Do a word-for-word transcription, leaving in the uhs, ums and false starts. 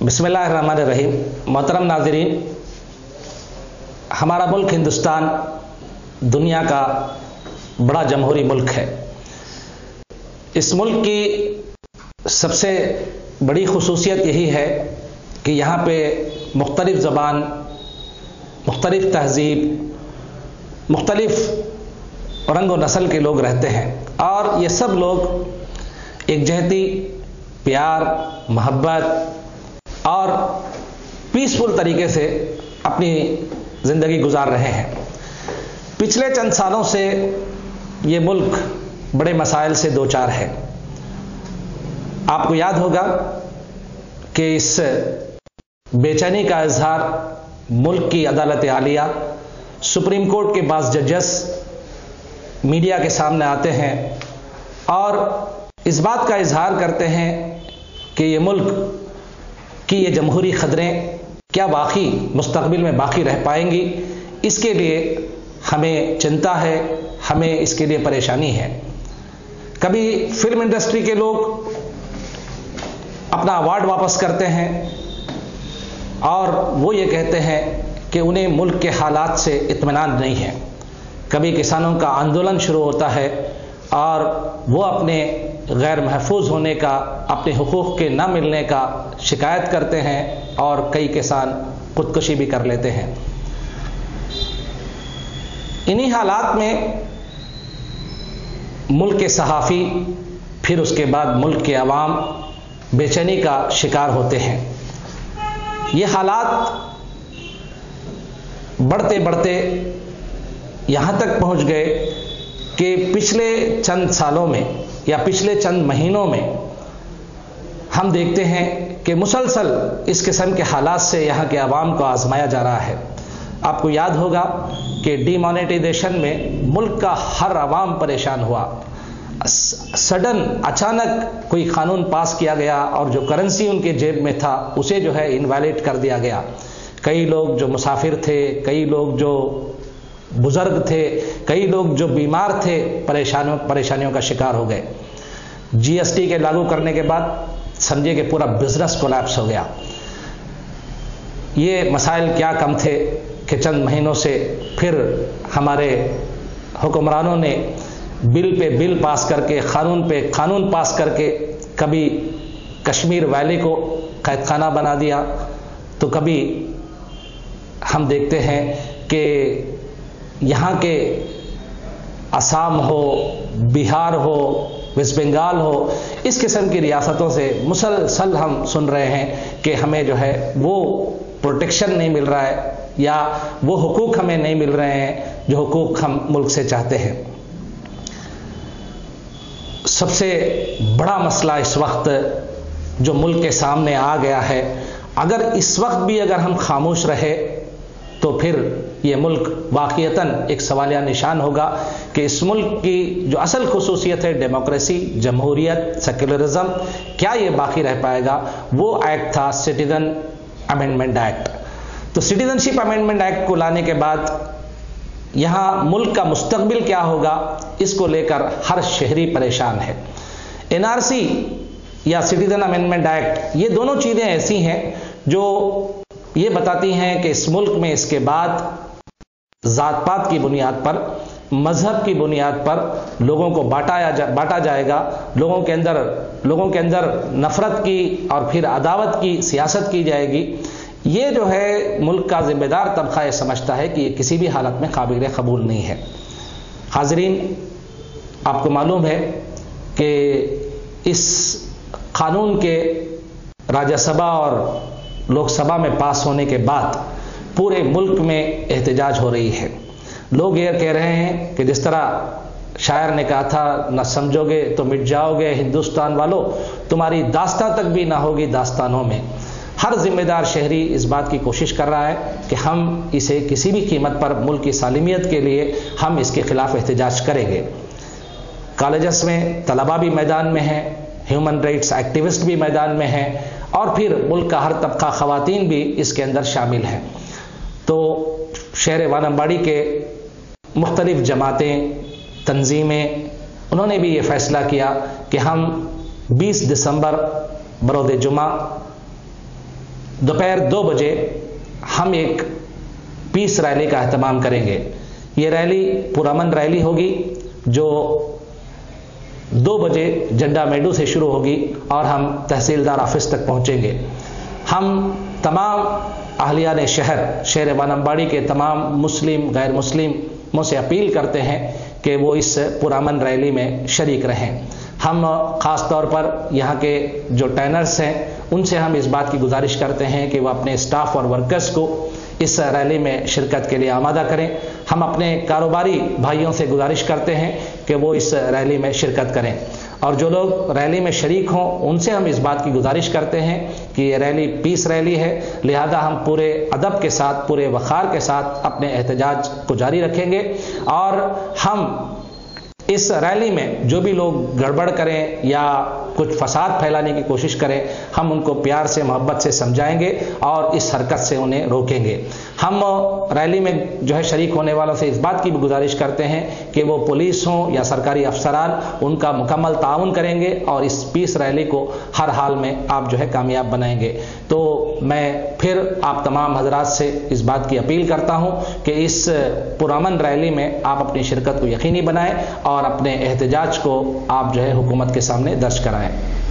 बिस्मिल्लाहिर्रहमानिर्रहीम। मोहतरम नाज़रीन, हमारा मुल्क हिंदुस्तान दुनिया का बड़ा जमहूरी मुल्क है। इस मुल्क की सबसे बड़ी खुसूसियत यही है कि यहाँ पे मुख्तलिफ ज़बान, मुख्तलिफ तहज़ीब, मुख्तलिफ रंग व नस्ल के लोग रहते हैं और ये सब लोग एकजहती, प्यार, मोहब्बत और पीसफुल तरीके से अपनी ज़िंदगी गुजार रहे हैं। पिछले चंद सालों से ये मुल्क बड़े मसाइल से दो चार है। आपको याद होगा कि इस बेचैनी का इजहार मुल्क की अदालत आलिया, सुप्रीम कोर्ट के बाज़ जजेस मीडिया के सामने आते हैं और इस बात का इजहार करते हैं कि ये मुल्क कि ये जमहूरी खदरें क्या वाकई मुस्तकबिल में बाकी रह पाएंगी, इसके लिए हमें चिंता है, हमें इसके लिए परेशानी है। कभी फिल्म इंडस्ट्री के लोग अपना अवार्ड वापस करते हैं और वो ये कहते हैं कि उन्हें मुल्क के हालात से इत्मीनान नहीं है। कभी किसानों का आंदोलन शुरू होता है और वो अपने गैर महफूज होने का, अपने हुकूक के न मिलने का शिकायत करते हैं और कई किसान खुदकुशी भी कर लेते हैं। इन्हीं हालात में मुल्क के सहाफ़ी, फिर उसके बाद मुल्क के अवाम बेचैनी का शिकार होते हैं। ये हालात बढ़ते बढ़ते यहाँ तक पहुँच गए कि पिछले चंद सालों में या पिछले चंद महीनों में हम देखते हैं कि मुसलसल इस किस्म के हालात से यहाँ के अवाम को आजमाया जा रहा है। आपको याद होगा कि डीमोनेटाइजेशन में मुल्क का हर अवाम परेशान हुआ। सडन अचानक कोई कानून पास किया गया और जो करेंसी उनके जेब में था उसे जो है इनवैलिड कर दिया गया। कई लोग जो मुसाफिर थे, कई लोग जो बुजुर्ग थे, कई लोग जो बीमार थे, परेशानियों परेशानियों का शिकार हो गए। जीएसटी के लागू करने के बाद समझिए कि पूरा बिजनेस कोलैप्स हो गया। ये मसाइल क्या कम थे कि चंद महीनों से फिर हमारे हुक्मरानों ने बिल पे बिल पास करके, कानून पे कानून पास करके, कभी कश्मीर वैली को कैद खाना बना दिया, तो कभी हम देखते हैं कि यहाँ के असम हो, बिहार हो, वेस्ट बंगाल हो, इस किस्म की रियासतों से मुसलसल हम सुन रहे हैं कि हमें जो है वो प्रोटेक्शन नहीं मिल रहा है या वो हुकूक हमें नहीं मिल रहे हैं जो हुकूक हम मुल्क से चाहते हैं। सबसे बड़ा मसला इस वक्त जो मुल्क के सामने आ गया है, अगर इस वक्त भी अगर हम खामोश रहे तो फिर ये मुल्क वाक़ईतन एक सवालिया निशान होगा कि इस मुल्क की जो असल खुसूसियत है डेमोक्रेसी, जमहूरियत, सेक्युलरिज्म, क्या ये बाकी रह पाएगा। वो एक्ट था सिटीजन अमेंडमेंट एक्ट। तो सिटीजनशिप अमेंडमेंट एक्ट को लाने के बाद यहाँ मुल्क का मुस्तकबिल क्या होगा, इसको लेकर हर शहरी परेशान है। एनआरसी या सिटीजन अमेंडमेंट एक्ट, ये दोनों चीज़ें ऐसी हैं जो ये बताती हैं कि इस मुल्क में इसके बाद ज़ात पात की बुनियाद पर, मजहब की बुनियाद पर लोगों को बांटा जा, बांटा जाएगा। लोगों के अंदर लोगों के अंदर नफरत की और फिर अदावत की सियासत की जाएगी। ये जो है मुल्क का जिम्मेदार तबका ये समझता है कि ये किसी भी हालत में काबिल कबूल नहीं है। हाज़रीन, आपको मालूम है कि इस कानून के राज्यसभा और लोकसभा में पास होने के बाद पूरे मुल्क में एहतजाज हो रही है। लोग ये कह रहे हैं कि जिस तरह शायर ने कहा था, न समझोगे तो मिट जाओगे हिंदुस्तान वालों, तुम्हारी दास्तां तक भी ना होगी दास्तानों में। हर जिम्मेदार शहरी इस बात की कोशिश कर रहा है कि हम इसे किसी भी कीमत पर मुल्क की सालिमियत के लिए हम इसके खिलाफ एहतजाज करेंगे। कॉलेजेस में तलबा भी मैदान में हैं, ह्यूमन राइट्स एक्टिविस्ट भी मैदान में हैं और फिर मुल्क का हर तबका ख़वातीन भी इसके अंदर शामिल हैं। तो शहर वानम्बाड़ी के मुख्तलिफ जमातें, तंजीमें, उन्होंने भी ये फ़ैसला किया कि हम बीस दिसंबर बरोज़ जुमा دوپہر دو بجے ہم ایک پیس ریلی کا اہتمام کریں گے. یہ ریلی پرامن ریلی ہوگی جو دو بجے جنڈا میڈو سے شروع ہوگی اور ہم تحصیلدار آفس تک پہنچیں گے. ہم تمام اہلیان شہر شہر وانیامباڑی کے تمام مسلم غیر مسلموں سے اپیل کرتے ہیں کہ وہ اس پرامن ریلی میں شریک رہیں. ہم خاص طور پر یہاں کے جو ٹرینرز ہیں ان سے ہم اس بات کی گزارش کرتے ہیں کہ وہ اپنے اسٹاف اور ورکرز کو اس ریلی میں شرکت کے لیے آمادہ کریں. ہم اپنے کاروباری بھائیوں سے گزارش کرتے ہیں کہ وہ اس ریلی میں شرکت کریں، اور جو لوگ ریلی میں شریک ہوں ان سے ہم اس بات کی گزارش کرتے ہیں کہ یہ ریلی پیس ریلی ہے، لہذا ہم پورے ادب کے ساتھ پورے وقار کے ساتھ اپنے احتجاج کو جاری رکھیں گے. اور ہم اس ریلی میں جو بھی لوگ گڑبڑ کریں یا کچھ فساد پھیلانے کی کوشش کریں ہم ان کو پیار سے محبت سے سمجھائیں گے اور اس حرکت سے انہیں روکیں گے. ہم ریلی میں جو ہے شریک ہونے والوں سے اس بات کی بھی گزارش کرتے ہیں کہ وہ پولیس ہوں یا سرکاری افسران ان کا مکمل تعاون کریں گے اور اس پیس ریلی کو ہر حال میں آپ جو ہے کامیاب بنائیں گے. تو میں پھر آپ تمام حضرات سے اس بات کی اپیل کرتا ہوں کہ اس پرامن ریلی میں آپ اپنی شرکت کو یقینی بنائیں اور اپنے احتجاج کو آپ جو ہے حکومت کے سامنے درج کرائیں.